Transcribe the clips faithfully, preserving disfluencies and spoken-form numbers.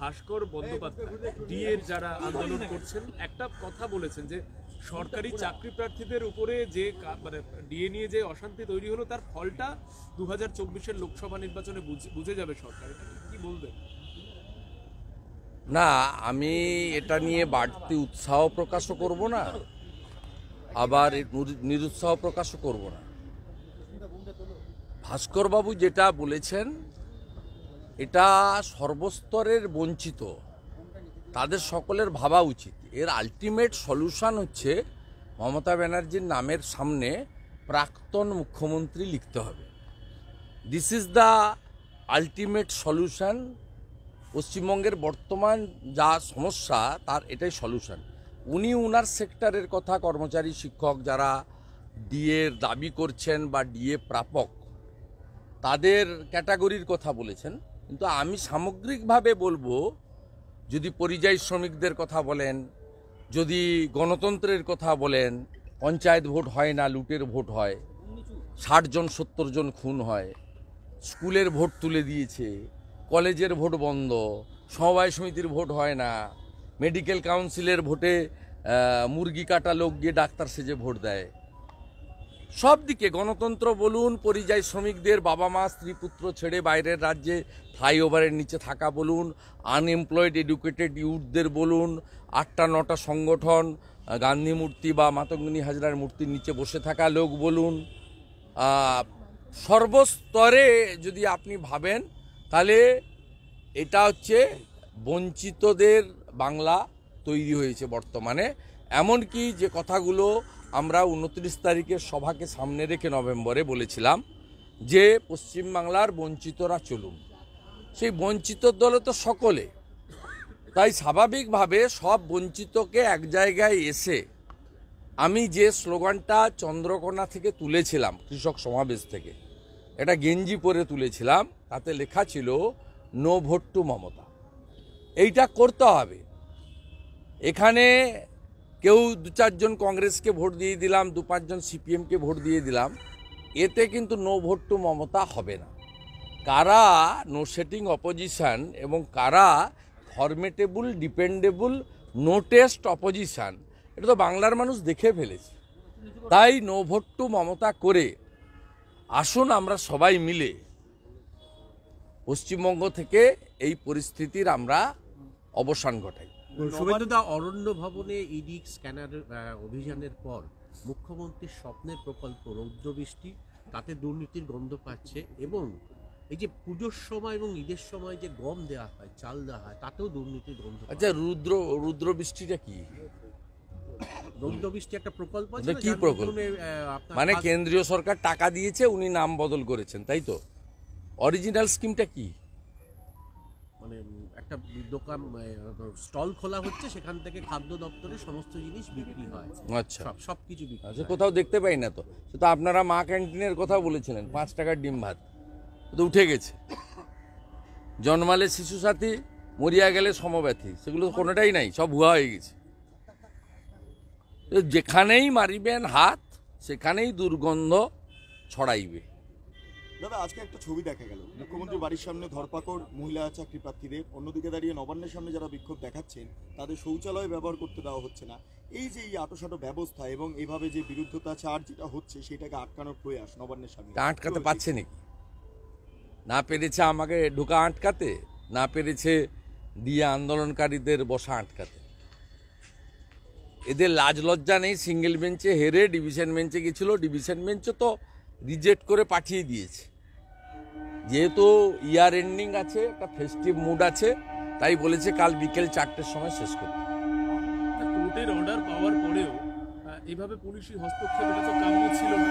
ভাস্কর বন্দ্যোপাধ্যায় ডিএর যারা আন্দোলন করছেন একটা কথা বলেছেন যে সরকারি চাকরি প্রার্থীদের উপরে যে মানে ডিএ নিয়ে যে অশান্তি তৈরি হলো তার ফলটা দু হাজার চব্বিশের লোকসভা নির্বাচনে বুঝে যাবে সরকার, এটা কি বলবেন? না, আমি এটা নিয়ে বাড়তি উৎসাহ প্রকাশও করব না, আবার নিরুৎসাহ প্রকাশও করব না। ভাস্করবাবু যেটা বলেছেন এটা সর্বস্তরের বঞ্চিত তাদের সকলের ভাবা উচিত। এর আলটিমেট সলিউশন হচ্ছে মমতা ব্যানার্জির নামের সামনে প্রাক্তন মুখ্যমন্ত্রী লিখতে হবে। This is the ultimate solution. পশ্চিমবঙ্গের বর্তমান যা সমস্যা তার এটাই সলিউশন। উনি উনার সেক্টরের কথা, কর্মচারী শিক্ষক যারা ডিএর দাবি করছেন বা ডিএ প্রাপক তাদের ক্যাটাগরির কথা বলেছেন, কিন্তু আমি সামগ্রিকভাবে বলবো, যদি পরিযায়ী শ্রমিকদের কথা বলেন, যদি গণতন্ত্রের কথা বলেন, পঞ্চায়েত ভোট হয় না, লুটের ভোট হয়, ষাট জন সত্তর জন খুন হয়, স্কুলের ভোট তুলে দিয়েছে, কলেজের ভোট বন্ধ, সমবায় সমিতির ভোট হয় না, মেডিকেল কাউন্সিলের ভোটে মুরগি কাটা লোক গিয়ে ডাক্তার সেজে ভোট দেয়, সব দিকে গণতন্ত্র বলুন, পরিযায়ী শ্রমিকদের বাবা মা স্ত্রী পুত্র ছেড়ে বাইরের রাজ্যে ফ্লাইওভারের নিচে থাকা বলুন, আনএমপ্লয়েড এডুকেটেড ইউথদের বলুন, আটটা নটা সংগঠন গান্ধী মূর্তি বা মাতঙ্গিনী হাজরার মূর্তির নিচে বসে থাকা লোক বলুন, সর্বস্তরে যদি আপনি ভাবেন তাহলে এটা হচ্ছে বঞ্চিতদের বাংলা তৈরি হয়েছে বর্তমানে। এমনকি যে কথাগুলো আমরা উনত্রিশ তারিখের সভাকে সামনে রেখে নভেম্বরে বলেছিলাম যে পশ্চিমবাংলার বঞ্চিতরা চলুন, সেই বঞ্চিত দলে তো সকলে, তাই স্বাভাবিকভাবে সব বঞ্চিতকে এক জায়গায় এসে আমি যে স্লোগানটা চন্দ্রকোনা থেকে তুলেছিলাম, কৃষক সমাবেশ থেকে, এটা গেঞ্জি পরে তুলেছিলাম, তাতে লেখা ছিল নো ভোট টু মমতা। এইটা করতে হবে। এখানে কেউ দু চারজন কংগ্রেসকে ভোট দিয়ে দিলাম, দু পাঁচজন সিপিএমকে ভোট দিয়ে দিলাম, এতে কিন্তু নো ভোট টু মমতা হবে না। কারা নো সেটিং অপোজিশন এবং কারা formidable dependable no test opposition, এটা তো বাংলার মানুষ দেখে ফেলেছে। তাই নো ভোট টু মমতা করে আসুন আমরা সবাই মিলে পশ্চিমবঙ্গ থেকে এই পরিস্থিতির আমরা অবসান ঘটাই। শুভেন্দুদা, অরণ্য ভবনে ইডি স্ক্যানার অভিযানের পর মুখ্যমন্ত্রীর স্বপ্নের প্রকল্প রৌদ্রবৃষ্টি, তাতে দুর্নীতির গন্ধ পাচ্ছে, এবং এই যে পুজোর সময় এবং ঈদের সময় যে গম দেওয়া হয়, চাল দেওয়া হয়, তাতেও দুর্নীতির গন্ধ। আচ্ছা, রুদ্র রুদ্রবৃষ্টিটা কি? রৌদ্রবৃষ্টি একটা প্রকল্প, কি প্রকল্প? মানে কেন্দ্রীয় সরকার টাকা দিয়েছে, উনি নাম বদল করেছেন, তাই তো? অরিজিনাল স্কিমটা কি? মানে একটা দোকান, স্টল খোলা হচ্ছে, সেখান থেকে খাদ্য দপ্তরের সমস্ত জিনিস বিক্রি হয়। আচ্ছা, সব কিছু বিক্রি। আচ্ছা, কোথাও দেখতে পাই না তো। তো আপনারা মা ক্যান্টিনের কথা বলেছিলেন, পাঁচ টাকার ডিম ভাত তো উঠে গেছে। জন্মালে শিশু সাথী, মরিয়া গেলে সমব্যথী, সেগুলো কোনোটাই নাই, সব ভুয়া হয়ে গেছে। যেখানেই মারিবেন হাত সেখানেই দুর্গন্ধ ছড়াইবে। দাদা, আজকে একটা ছবি দেখা গেল, মুখ্যমন্ত্রীর বাড়ির সামনে ধরপাকড় মহিলা চাকরি প্রার্থীদের, অন্যদিকে দাঁড়িয়ে নবান্নের সামনে যারা বিক্ষোভ দেখাচ্ছেন তাদের শৌচালয় ব্যবহার করতে দেওয়া হচ্ছে না। এই যে এই আটোসাটো ব্যবস্থা এবং এইভাবে যে বিরুদ্ধতাচার যেটা হচ্ছে সেটাকে আটকানোর প্রয়াস নবান্নের সামনে, আটকাতে পারছে নাকি? না পেরেছে আমাকে ঢোকা আটকাতে, না পেরেছে দিয়ে আন্দোলনকারীদের বসা আটকাতে। এদের লাজ লজ্জা নেই। সিঙ্গেল বেঞ্চে হেরে ডিভিশন বেঞ্চে গেছিল, ডিভিশন বেঞ্চে তো রিজেক্ট করে পাঠিয়ে দিয়েছে। যেহেতু ইয়ার এন্ডিং আছে, একটা ফেস্টিভ মুড আছে, তাই বলেছে কাল বিকেল চারটের সময় শেষ করতে। কোর্টের অর্ডার পাওয়ার পরেও এইভাবে পুলিশি হস্তক্ষেপ, এটা তো কাম্য ছিল না।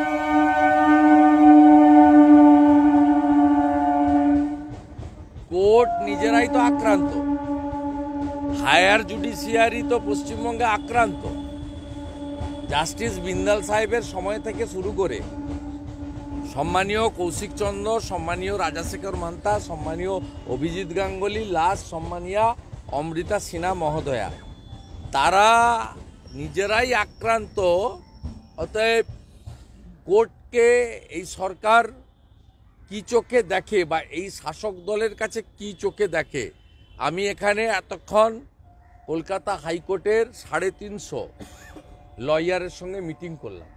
কোর্ট নিজেরাই তো আক্রান্ত, হায়ার জুডিশিয়ারি তো পশ্চিমবঙ্গে আক্রান্ত। জাস্টিস বিন্দাল সাহেবের সময় থেকে শুরু করে সম্মানীয় কৌশিক চন্দ্র, সম্মানীয় রাজাশেখর মান্তা, সম্মানীয় অভিজিৎ গাঙ্গুলি, লাস্ট সম্মানীয় অমৃতা সিনহা মহোদয়া, তারা নিজেরাই আক্রান্ত। অতএব কোর্টকে এই সরকার কি চোখে দেখে বা এই শাসক দলের কাছে কি চোখে দেখে, আমি এখানে এতক্ষণ কলকাতা হাইকোর্টের সাড়ে তিনশো লয়ারের সঙ্গে মিটিং করলাম।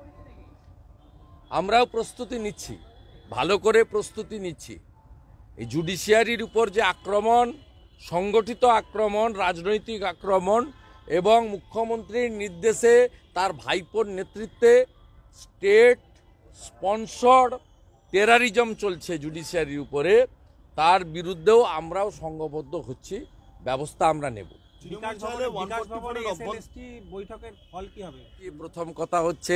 আমরাও প্রস্তুতি নিচ্ছি, ভালো করে প্রস্তুতি নিচ্ছি। এই জুডিশিয়ারির উপর যে আক্রমণ, সংগঠিত আক্রমণ, রাজনৈতিক আক্রমণ এবং মুখ্যমন্ত্রীর নির্দেশে তার ভাইপোর নেতৃত্বে স্টেট স্পন্সর টেরারিজম চলছে জুডিশিয়ারির উপরে, তার বিরুদ্ধেও আমরাও সংঘবদ্ধ হচ্ছি, ব্যবস্থা আমরা নেব। তৃণমূল চাইলে one forty-four এর অভ্যন্তর- এসএলএসটি বৈঠকের ফল কি হবে? প্রথম কথা হচ্ছে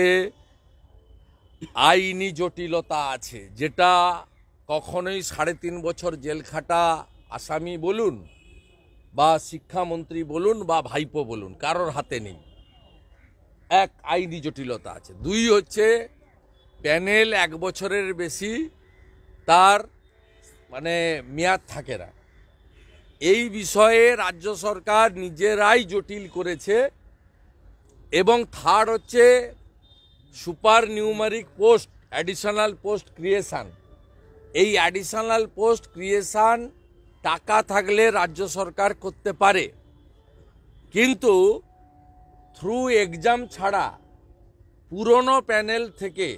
আইনি জটিলতা আছে, যেটা কখনোই সাড়ে তিন বছর জেল খাটা আসামি বলুন বা শিক্ষামন্ত্রী বলুন বা ভাইপো বলুন, কারোর হাতে নেই। এক, আইনি জটিলতা আছে। দুই হচ্ছে প্যানেল এক বছরের বেশি তার মানে মেয়াদ থাকে না। এই বিষয়ে রাজ্য সরকার নিজেরাই জটিল করেছে। এবং থার্ড হচ্ছে super numeric post, additional post creation. এই অ্যাডিশনাল পোস্ট ক্রিয়েশন টাকা থাকলে রাজ্য সরকার করতে পারে, কিন্তু থ্রু এক্সাম ছাড়া পুরনো প্যানেল থেকে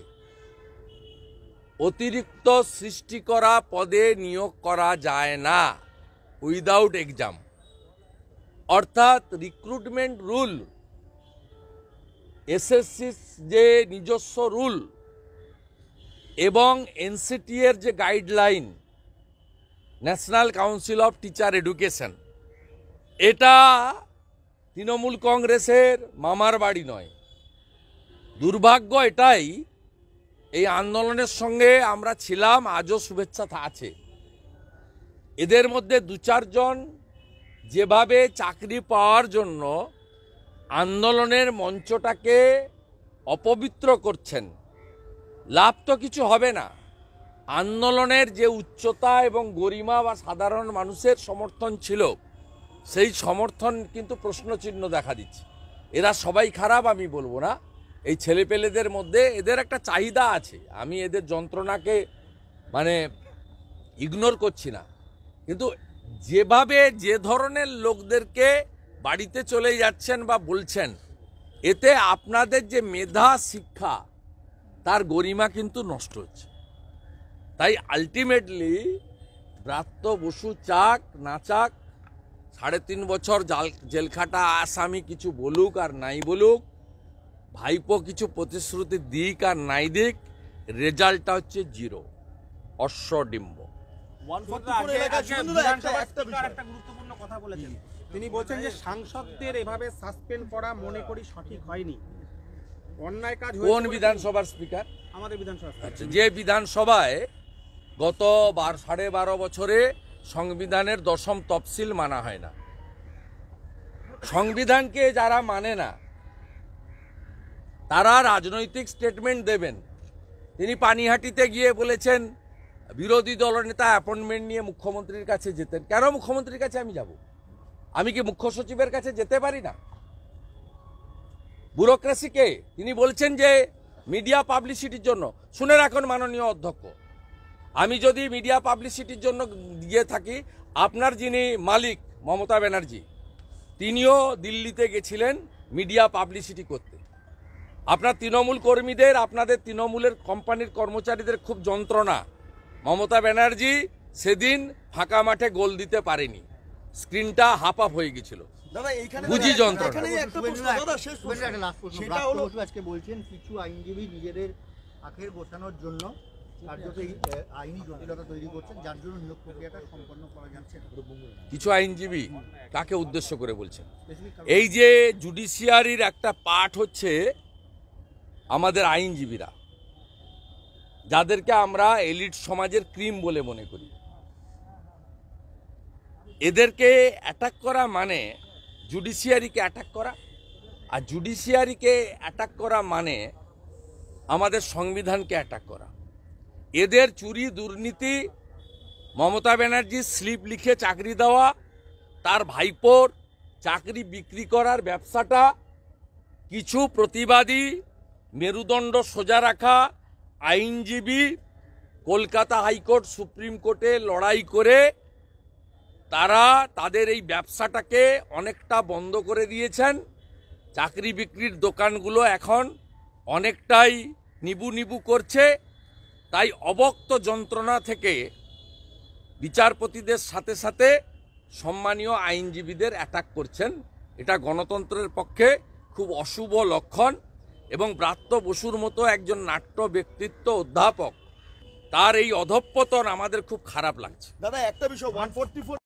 অতিরিক্ত সৃষ্টি করা পদে নিয়োগ করা যায় না উইদাউট এক্সাম। অর্থাৎ রিক্রুটমেন্ট রুল, এসএসসির যে নিজস্ব রুল এবং এনসিটি এর যে guideline, national council of teacher education, এটা তৃণমূল কংগ্রেসের মামার বাড়ি নয়। দুর্ভাগ্য এটাই, এই আন্দোলনের সঙ্গে আমরা ছিলাম, আজও শুভেচ্ছা আছে। এদের মধ্যে দু চারজন যেভাবে চাকরি পাওয়ার জন্য আন্দোলনের মঞ্চটাকে অপবিত্র করছেন, লাভ তো কিছু হবে না। আন্দোলনের যে উচ্চতা এবং গরিমা বা সাধারণ মানুষের সমর্থন ছিল, সেই সমর্থন কিন্তু প্রশ্নচিহ্ন দেখা দিচ্ছে। এরা সবাই খারাপ আমি বলবো না, এই ছেলেপেলেদের মধ্যে এদের একটা চাহিদা আছে। আমি এদের যন্ত্রণাকে মানে ইগনোর করছি না, কিন্তু যেভাবে যে ধরনের লোকদেরকে বাড়িতে চলে যাচ্ছেন বা বলছেন, এতে আপনাদের যে মেধা শিক্ষা তার গরিমা কিন্তু নষ্ট হচ্ছে। তাই আলটিমেটলি ব্রাত্য বসু চাক না চাক, সাড়ে তিন বছর জাল জেলখাটা আসামি কিছু বলুক আর নাই বলুক, ভাইপো কিছু প্রতিশ্রুতি দিক আর নাই দিক, রেজাল্টটা হচ্ছে জিরো, অশ্বডিম্ব। one forty-four এলাকায় শুনুন দাদা, একটা- একটা বিষয়। একটা গুরুত্বপূর্ণ কথা বলেছেন। তিনি বলছেন যে সাংসদদের এভাবে সাসপেন্ড করা মনে করি সঠিক হয়নি, অন্যায় কাজ হয়েছে কোন বলে বিধানসভার স্পিকার? আমাদের বিধানসভা আচ্ছা, যে বিধানসভায় গত বার সাড়ে বারো বছরে সংবিধানের দশম তফসিল মানা হয় না। সংবিধানকে যারা মানে না তারা রাজনৈতিক স্টেটমেন্ট দেবেন। তিনি পানিহাটিতে গিয়ে বলেছেন বিরোধী দলনেতা অ্যাপয়েন্টমেন্ট নিয়ে মুখ্যমন্ত্রীর কাছে যেতেন। কেন মুখ্যমন্ত্রীর কাছে আমি যাব? আমি কি মুখ্য সচিবের কাছে যেতে পারি না? ব্যুরোক্রেসিকে তিনি বলছেন যে মিডিয়া পাবলিসিটির জন্য। শুনে রাখুন মাননীয় অধ্যক্ষ, আমি যদি মিডিয়া পাবলিসিটির জন্য গিয়ে থাকি, আপনার যিনি মালিক মমতা ব্যানার্জি, তিনিও দিল্লিতে গেছিলেন মিডিয়া পাবলিসিটি করতে। আপনার তৃণমূল কর্মীদের, আপনাদের তৃণমূলের কোম্পানির কর্মচারীদের খুব যন্ত্রণা। মমতা ব্যানার্জি সেদিন ফাঁকা মাঠে গোল দিতে পারেনি, স্ক্রিনটা হাফ আপ হয়ে গেছিল। দাদা এইখানে বুঝি যন্ত্রণা। এখানেই একটা প্রশ্ন, দাদা শেষ প্রশ্ন। একটা লাস্ট প্রশ্ন। সেটা ব্রাত্য হলো বসু আজকে বলছেন কিছু আইনজীবী নিজেদের আখের গোছানোর জন্য কার্যত এই আহ, আইনি জটিলতা তৈরি করছেন, যার জন্য নিয়োগ প্রক্রিয়াটা সম্পন্ন করা যাচ্ছে না। কিছু আইনজীবী কাকে উদ্দেশ্য করে বলছেন? এই যে জুডিশিয়ারির একটা পার্ট হচ্ছে আমাদের আইনজীবীরা, যাদেরকে আমরা এলিট সমাজের ক্রিম বলে মনে করি। এদেরকে অ্যাটাক করা মানে জুডিশিয়ারিকে অ্যাটাক করা, আর জুডিশিয়ারিকে অ্যাটাক করা মানে আমাদের সংবিধানকে অ্যাটাক করা। এদের চুরি দুর্নীতি, মমতা ব্যানার্জির স্লিপ লিখে চাকরি দেওয়া, তার ভাইপোর চাকরি বিক্রি করার ব্যবসাটা, কিছু প্রতিবাদী মেরুদণ্ড সোজা রাখা আইনজীবী কলকাতা হাইকোর্ট সুপ্রিম কোর্টে লড়াই করে তারা তাদের এই ব্যবসাটাকে অনেকটা বন্ধ করে দিয়েছেন। চাকরি বিক্রির দোকানগুলো এখন অনেকটাই নিবু নিবু করছে। তাই অবক্ত যন্ত্রণা থেকে বিচারপতিদের সাথে সাথে সম্মানীয় আইনজীবীদের অ্যাটাক করছেন। এটা গণতন্ত্রের পক্ষে খুব অশুভ লক্ষণ এবং ব্রাত্য বসুর মতো একজন নাট্য ব্যক্তিত্ব অধ্যাপক, তার এই অধঃপতন আমাদের খুব খারাপ লাগছে। দাদা একটা বিষয় ওয়ান ফোর্টি ফোর